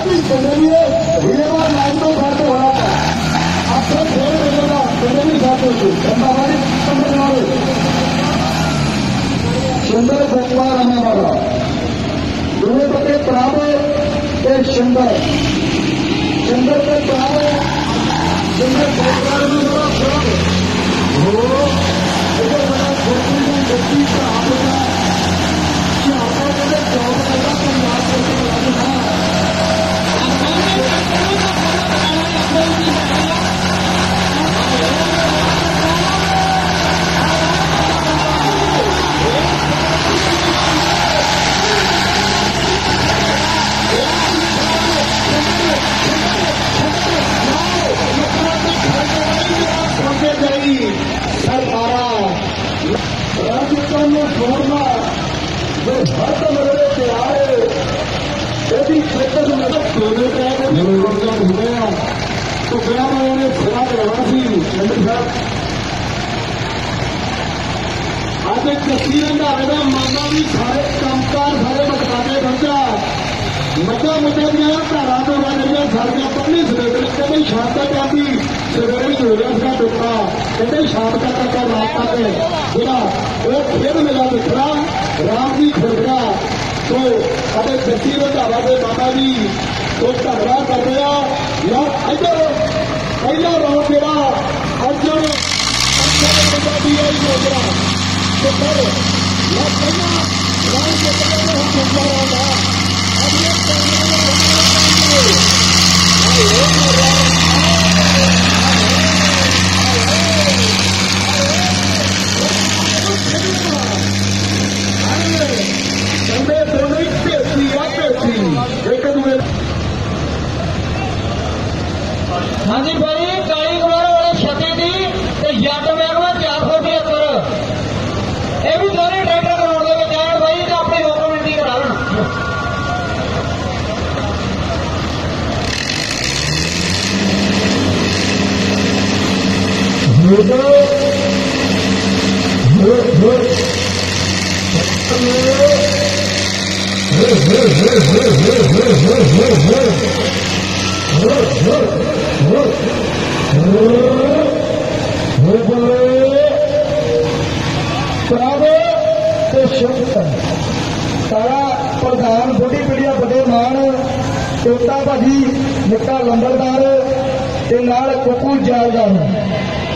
भी चंद्रीय हीरेवार लाइन तो साथ हो रहा था। अब सब फेर मिलेगा चंद्री साथ होगी हमारी समझ सुंदर सोमवार हमारा दोनों पते प्रावे के सुंदर सुंदर के प्रावे सुंदर सोमवार में बड़ा फर्क हो इधर बड़ा छोटी में गति का आपका कि आपका कदे जॉब करता तो याद करके राजस्थान में छोड़ना जो हर मेरे से आए यदि क्षेत्र में सोने का रोजगार हो गया तो गया मैंने खुला करवा थी चंद्र साहब आज एक तस्वीर का आवेदन मानना भी सारे कामकार सारे मतदाते बच्चा मजा मुझे दिया धारा तो वाले सारिया पढ़नी सवेरे कभी शाम तक आती सवेरे ही हो गया उसका दुखा कहते शाम तक रात तक ਜਿਹੜਾ ਉਹ ਫਿਰ ਮੇਲਾ ਦਿਖਣਾ ਰਾਮ ਦੀ ਖੁਰਦਾ ਤੋਂ ਸਾਡੇ ਜੱਟੀ ਰੰਧਾਵਾ ਦੇ ਮਾਤਾ ਜੀ ਤੋਂ ਧੰਨਵਾਦ ਕਰਦੇ ਆ ਯਾਰ ਇੱਧਰ ਪਹਿਲਾ ਰੌਂਡ ਜਿਹੜਾ ਅਰਜਨ ਪੰਜਾਬੀ ਹੈ ਯੋਜਨਾ ਤੇ ਫਿਰ ਯਾਰ ਪਹਿਲਾ ਰੌਂਡ ਦੇ ਪਹਿਲੇ ਹੋ ਚੁੱਕਾ ਰੌਂਡ ਆ ਅਗਲੇ हाँ जी भाई काली कलर वाले छती थी जट महकमा 475 ये भी दोनों ट्रैक्टर करोड़ के जाए भाई तो अपनी डॉक्यूमेंट्री करा लेना सारा प्रधान बुढ़ी पीढ़िया बड़े मान टोटा भाजी निक्का लंबरदार कुकू जालदार